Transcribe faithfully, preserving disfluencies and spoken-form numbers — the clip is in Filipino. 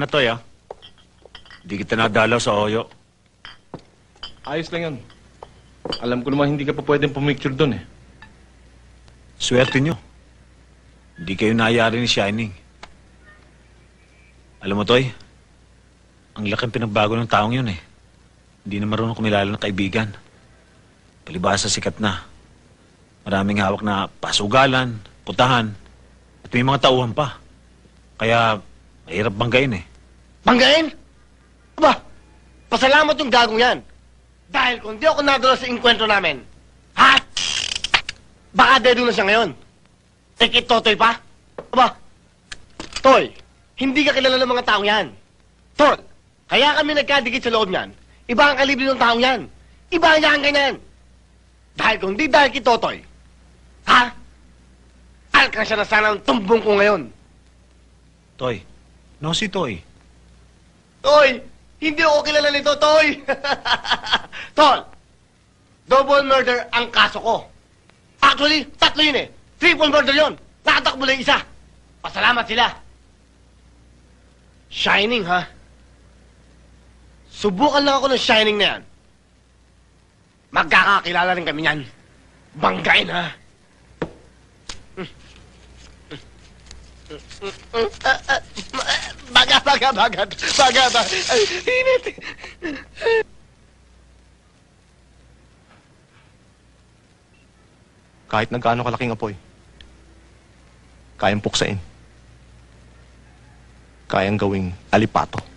Na to, ya. Hindi kita nadalaw sa Oyo. Ayos lang yun. Alam ko naman hindi ka pa pwedeng pumicture doon eh. Swerte nyo. Hindi kayo nayari ni Shining. Alam mo, Toy, ang laking pinagbago ng taong yun eh. Hindi na marunong kumilala ng kaibigan. Palibasa sikat na. Maraming hawak na pasugalan, putahan, at may mga tauhan pa. Kaya, mahirap banggain eh. Banggain? Aba, pasalamat yung gagong yan. Dahil kung di ako nadala sa inkwentro namin, ha? Baka dedo na siya ngayon. Tekit Totoy pa? Aba, Toy, hindi ka kilala ng mga taong yan. Tol, kaya kami nagkadikit sa loob niyan. Iba ang kalibre ng taong yan. Iba ang yan ganyan. Dahil kung di dahil kay Totoy, ha? Alkan siya na sana ang tumbong ko ngayon. Toy, no si Toy. Toy, hindi ako kilala nito, Toy. Tol, double murder ang kaso ko. Actually, tatlo yun eh. Triple murder yun. Nakatakbo lang isa. Pasalamat sila. Shining, ha? Subukan lang ako ng Shining na yan. Magkakakilala rin kami yan. Banggain, ha? Baga, baga, baga. Baga, baga. Ay, init. Kahit na gaano kalaking apoy, kayang puksain. Kayang gawing alipato.